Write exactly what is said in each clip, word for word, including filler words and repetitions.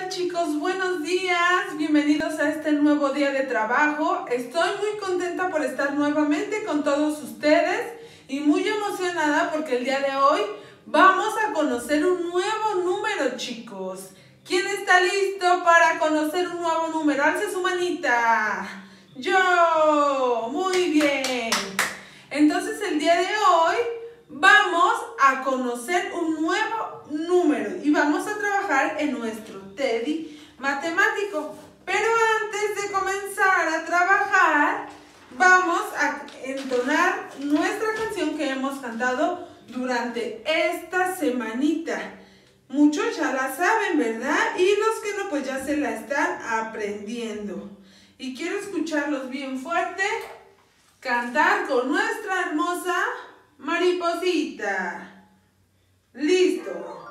tal, chicos? Buenos días, bienvenidos a este nuevo día de trabajo. Estoy muy contenta por estar nuevamente con todos ustedes y muy emocionada porque el día de hoy vamos a conocer un nuevo número, chicos. ¿Quién está listo para conocer un nuevo número? Alce su manita. Yo, muy bien. Entonces el día de hoy vamos a conocer un nuevo número y vamos a trabajar en nuestro Teddy matemático. Pero antes de comenzar a trabajar, vamos a entonar nuestra canción que hemos cantado durante esta semanita. Muchos ya la saben, ¿verdad? Y los que no, pues ya se la están aprendiendo. Y quiero escucharlos bien fuerte cantar con nuestra hermosa mariposita. ¡Listo!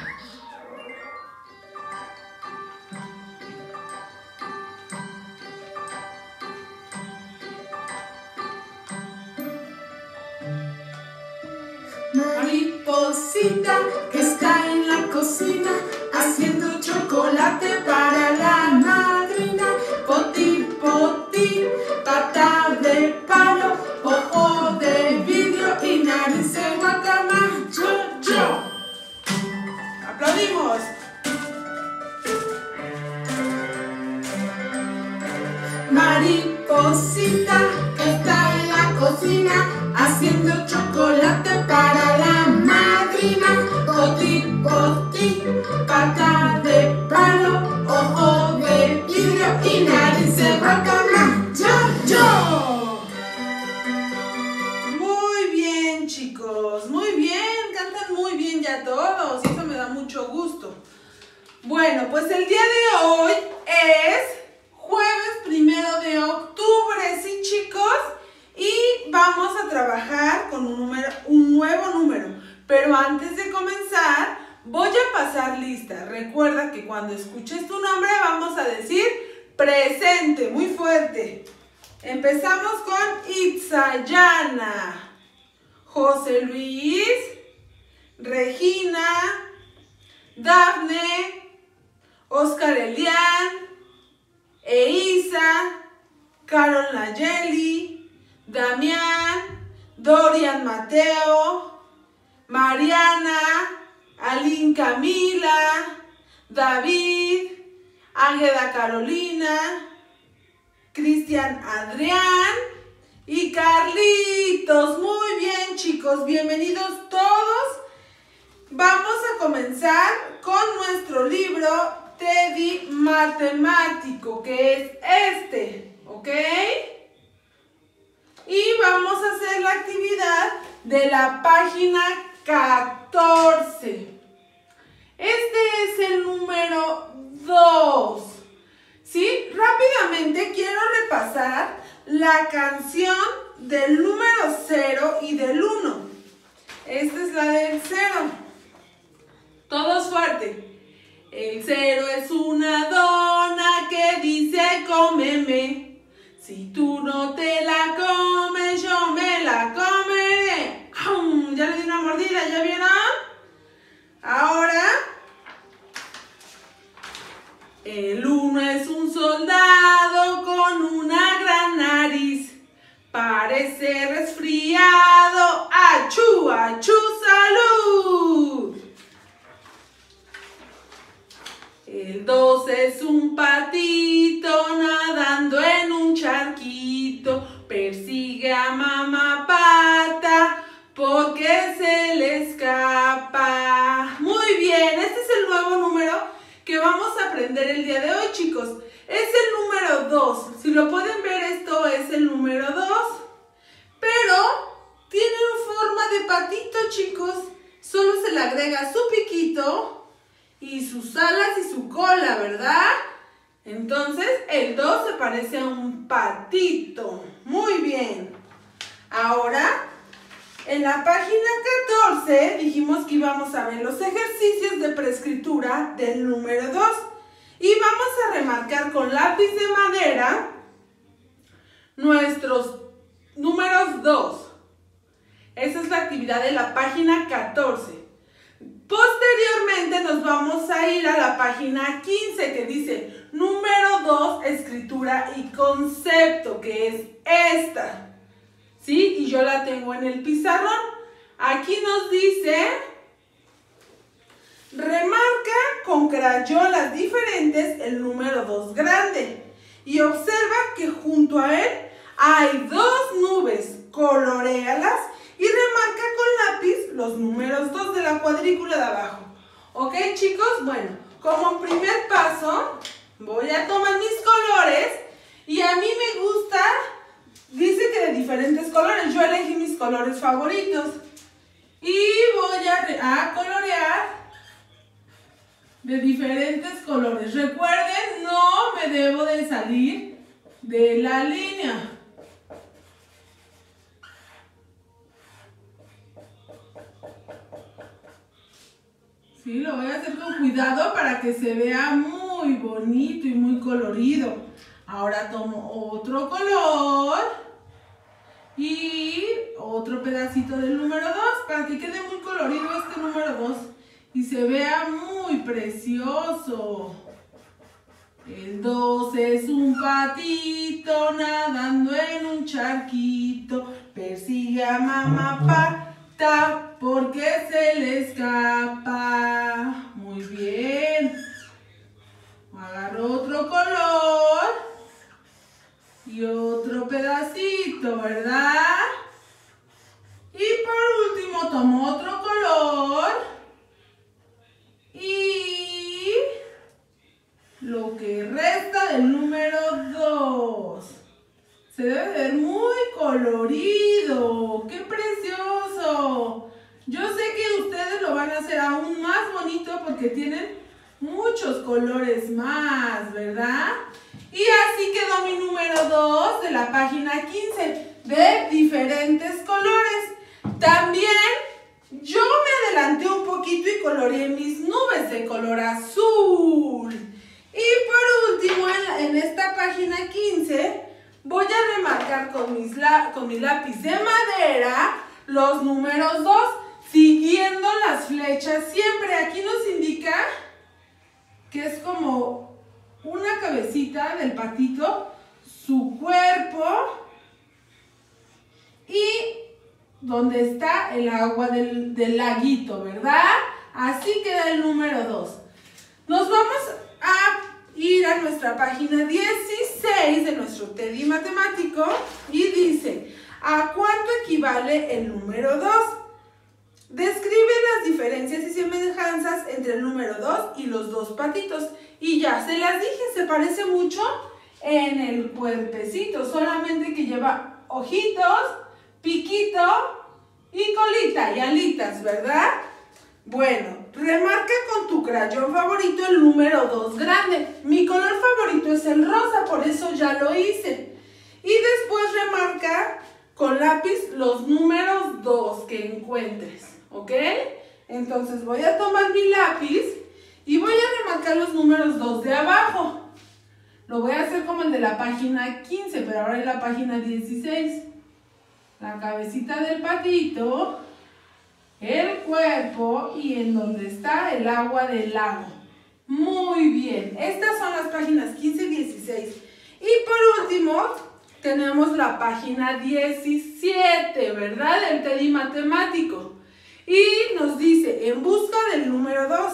Mariposita que está en la cocina haciendo chocolate para la madrina. Poti, poti, pata de palo, ojo de vidrio y nariz de guacamaya. Yo, yo. ¡Aplaudimos! Mariposita que está en la cocina haciendo chocolate para la madrina. Poti, poti, pata de palo, ojo de vidrio y nariz de guacamaya. Yo, yo. Muy bien, chicos, muy bien, cantan muy bien ya todos, eso me da mucho gusto. Bueno, pues el día de hoy es jueves primero de octubre, ¿sí, chicos? Y vamos a trabajar con un, número, un nuevo número. Pero antes de comenzar, voy a pasar lista. Recuerda que cuando escuches tu nombre vamos a decir presente, muy fuerte. Empezamos con Itzayana, José Luis, Regina, Dafne, Oscar Elian, Eiza, Carol Nayeli, Damián, Dorian Mateo, Mariana, Aline Camila, David, Águeda Carolina, Cristian Adrián y Carlitos. Muy bien, chicos, bienvenidos todos. Vamos a comenzar con nuestro libro Teddy matemático, que es este, ¿ok? Y vamos a hacer la actividad de la página catorce. Este es el número dos. ¿Sí? Rápidamente quiero repasar la canción del número cero y del uno. Esta es la del cero. Todos fuerte. El cero es una dona que dice cómeme. Si tú no te la comes, yo me la comeré. ¡Am! Ya le di una mordida, ¿ya vieron? Ahora, el uno es un soldado con una gran nariz. Parece resfriado. ¡Achú, achú, salud! El dos es un patito nadando en un charquito. Persigue a mamá pata porque se le escapa. Muy bien, este es el nuevo número que vamos a aprender el día de hoy, chicos. Es el número dos. Si lo pueden ver, esto es el número dos. Pero tiene forma de patito, chicos. Solo se le agrega su piquito y sus alas y su cola, ¿verdad? Entonces, el dos se parece a un patito. Muy bien. Ahora, en la página catorce, dijimos que íbamos a ver los ejercicios de preescritura del número dos. Y vamos a remarcar con lápiz de madera nuestros números dos. Esa es la actividad de la página catorce. Posteriormente Rápidamente nos vamos a ir a la página quince que dice número dos, escritura y concepto, que es esta. ¿Sí? Y yo la tengo en el pizarrón. Aquí nos dice, remarca con crayolas diferentes el número dos grande y observa que junto a él hay dos nubes, coloréalas y remarca con lápiz los números dos de la cuadrícula de abajo. ¿Ok, chicos? Bueno, como primer paso, voy a tomar mis colores y a mí me gusta, dice que de diferentes colores, yo elegí mis colores favoritos y voy a, a colorear de diferentes colores. Recuerden, no me debo de salir de la línea. Sí, lo voy a hacer con cuidado para que se vea muy bonito y muy colorido. Ahora tomo otro color y otro pedacito del número dos para que quede muy colorido este número dos y se vea muy precioso. El dos es un patito nadando en un charquito, persigue a mamá pata porque se le escapa. Muy bien. Agarro otro color y otro pedacito, ¿verdad? Y por último tomo otro color y lo que resta del número dos. Se debe ver muy colorido. ¡Qué precioso! Yo sé que ustedes lo van a hacer aún más bonito porque tienen muchos colores más, ¿verdad? Y así quedó mi número dos de la página quince, de diferentes colores. También yo me adelanté un poquito y coloreé mis nubes de color azul. Y por último, en, en esta página quince, voy a remarcar con, mis la, con mi lápiz de madera los números dos, siguiendo las flechas siempre. Aquí nos indica que es como una cabecita del patito, su cuerpo y donde está el agua del, del laguito, ¿verdad? Así queda el número dos. Nos vamos a ir a nuestra página dieciséis de nuestro Teddy matemático y dice, ¿a cuánto equivale el número dos? Describe las diferencias y semejanzas entre el número dos y los dos patitos. Y ya se las dije, se parece mucho en el cuerpecito, solamente que lleva ojitos, piquito y colita y alitas, ¿verdad? Bueno, remarca con tu crayón favorito el número dos grande. Mi color favorito es el rosa, por eso ya lo hice. Y después remarca con lápiz los números dos que encuentres, ¿ok? Entonces voy a tomar mi lápiz y voy a remarcar los números dos de abajo. Lo voy a hacer como el de la página quince, pero ahora en la página dieciséis. La cabecita del patito, el cuerpo y en donde está el agua del lago. Muy bien, estas son las páginas quince y dieciséis. Y por último, tenemos la página diecisiete, ¿verdad? Del Teddy matemático. Y nos dice, en busca del número dos.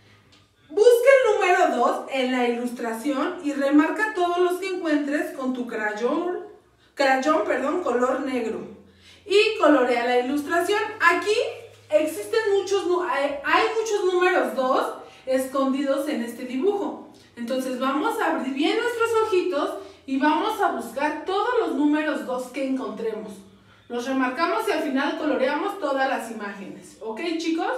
Busca el número dos en la ilustración y remarca todos los que encuentres con tu crayón, crayón, perdón, color negro. Y colorea la ilustración. Aquí existen muchos, hay, hay muchos números dos escondidos en este dibujo. Entonces vamos a abrir bien nuestros ojitos y vamos a buscar todos los números dos que encontremos. Los remarcamos y al final coloreamos todas las imágenes. ¿Ok, chicos?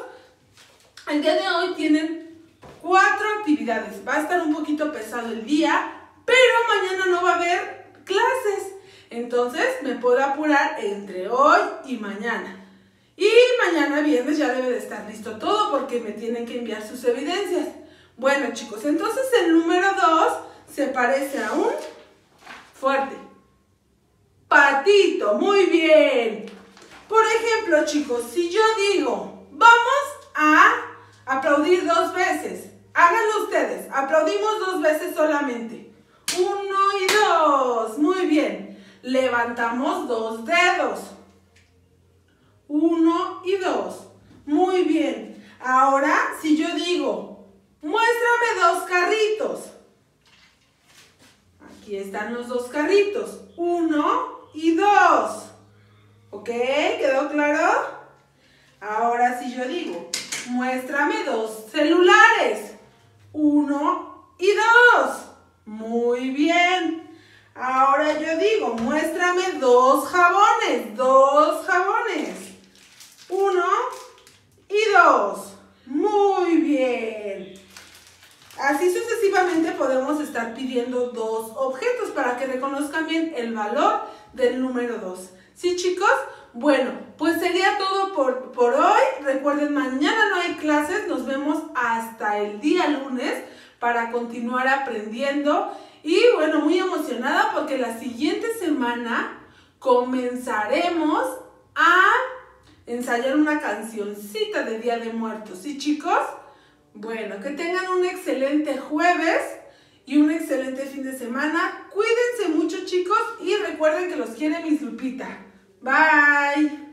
El día de hoy tienen cuatro actividades. Va a estar un poquito pesado el día, pero mañana no va a haber clases. Entonces me puedo apurar entre hoy y mañana. Y mañana viernes ya debe de estar listo todo porque me tienen que enviar sus evidencias. Bueno, chicos, entonces el número dos se parece a un fuerte patito. Muy bien. Por ejemplo, chicos, si yo digo, vamos a aplaudir dos Aplaudimos dos veces solamente. Uno y dos. Muy bien. Levantamos dos dedos. Uno y dos. Muy bien. Ahora, si yo digo, muéstrame dos carritos. Aquí están los dos carritos. Uno y dos. ¿Ok? ¿Quedó claro? Ahora si yo digo, muéstrame dos celulares. Uno y dos. Muy bien. Ahora yo digo, muéstrame dos jabones. Dos jabones. Uno y dos. Muy bien. Así sucesivamente podemos estar pidiendo dos objetos para que reconozcan bien el valor del número dos. ¿Sí, chicos? Bueno, pues sería todo por, por hoy. Recuerden, mañana no hay clases. Nos vemos hasta el día lunes para continuar aprendiendo. Y bueno, muy emocionada porque la siguiente semana comenzaremos a ensayar una cancioncita de Día de Muertos. ¿Sí, chicos? Bueno, que tengan un excelente jueves y un excelente fin de semana. Cuídense mucho, chicos, y recuerden que los quiere Miss Lupita. Bye.